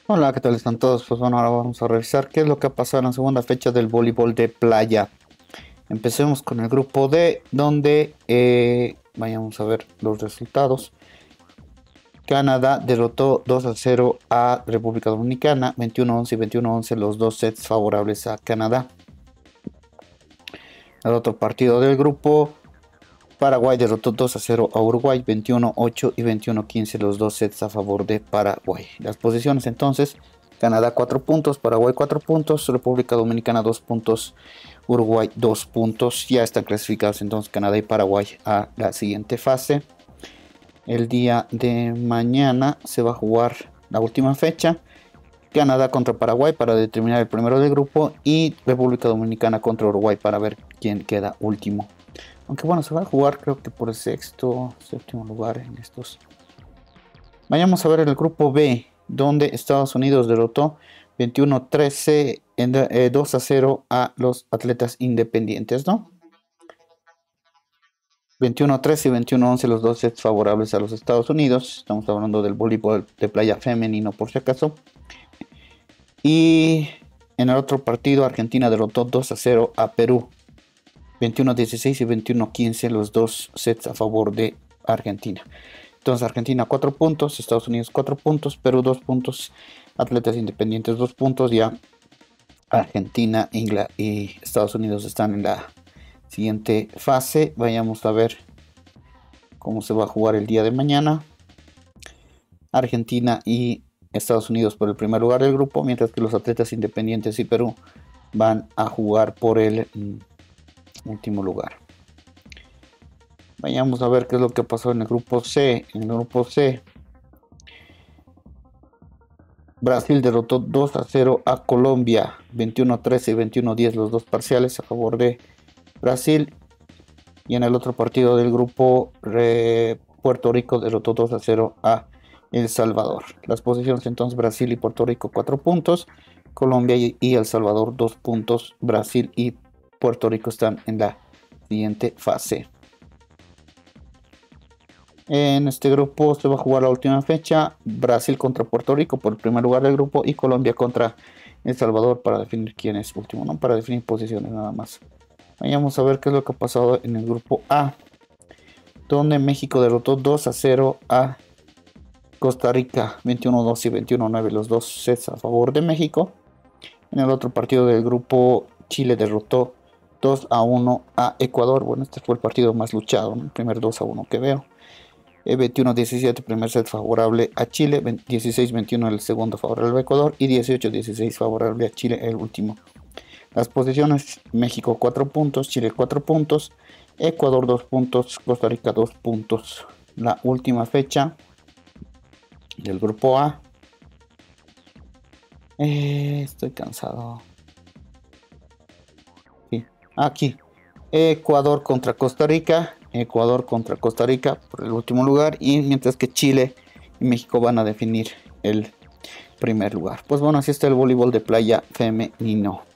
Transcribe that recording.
Hola, ¿qué tal están todos? Pues bueno, ahora vamos a revisar qué es lo que ha pasado en la segunda fecha del voleibol de playa. Empecemos con el grupo D, donde vayamos a ver los resultados. Canadá derrotó 2-0 a República Dominicana, 21-11 y 21-11, los dos sets favorables a Canadá. El otro partido del grupo, Paraguay derrotó 2-0 a Uruguay, 21-8 y 21-15, los dos sets a favor de Paraguay. Las posiciones entonces: Canadá 4 puntos, Paraguay 4 puntos, República Dominicana 2 puntos, Uruguay 2 puntos. Ya están clasificados entonces Canadá y Paraguay a la siguiente fase. El día de mañana se va a jugar la última fecha. Canadá contra Paraguay para determinar el primero del grupo y República Dominicana contra Uruguay para ver quién queda último. Aunque bueno, se va a jugar creo que por el sexto, séptimo lugar en estos. Vayamos a ver el grupo B, donde Estados Unidos derrotó 21-13 2-0 a los atletas independientes, ¿no? 21-13 y 21-11 los dos sets favorables a los Estados Unidos. Estamos hablando del voleibol de playa femenino por si acaso. Y en el otro partido Argentina derrotó 2-0 a Perú. 21-16 y 21-15 los dos sets a favor de Argentina. Entonces Argentina 4 puntos, Estados Unidos 4 puntos, Perú 2 puntos, atletas independientes 2 puntos. Ya Argentina y Estados Unidos están en la siguiente fase. Vayamos a ver cómo se va a jugar el día de mañana. Argentina y Estados Unidos por el primer lugar del grupo, mientras que los atletas independientes y Perú van a jugar por el último lugar. Vayamos a ver qué es lo que pasó en el grupo C. En el grupo C, Brasil derrotó 2-0 a Colombia, 21-13 y 21-10 los dos parciales a favor de Brasil. Y en el otro partido del grupo, Puerto Rico derrotó 2-0 a El Salvador. Las posiciones entonces: Brasil y Puerto Rico 4 puntos, Colombia y El Salvador 2 puntos. Brasil y Puerto Rico están en la siguiente fase. En este grupo se va a jugar la última fecha: Brasil contra Puerto Rico por el primer lugar del grupo y Colombia contra El Salvador para definir quién es último, no para definir posiciones nada más. Vayamos a ver qué es lo que ha pasado en el grupo A, donde México derrotó 2-0 a Costa Rica, 21-2 y 21-9 los dos sets a favor de México. En el otro partido del grupo, Chile derrotó 2-1 a Ecuador. Bueno, este fue el partido más luchado, ¿no? El primer 2-1 que veo. 21-17 primer set favorable a Chile, 16-21 el segundo favorable a Ecuador y 18-16 favorable a Chile el último. Las posiciones: México 4 puntos, Chile 4 puntos, Ecuador 2 puntos, Costa Rica 2 puntos. La última fecha del grupo A. Estoy cansado. Sí, aquí. Ecuador contra Costa Rica. Ecuador contra Costa Rica por el último lugar. Y mientras que Chile y México van a definir el primer lugar. Pues bueno, así está el voleibol de playa femenino.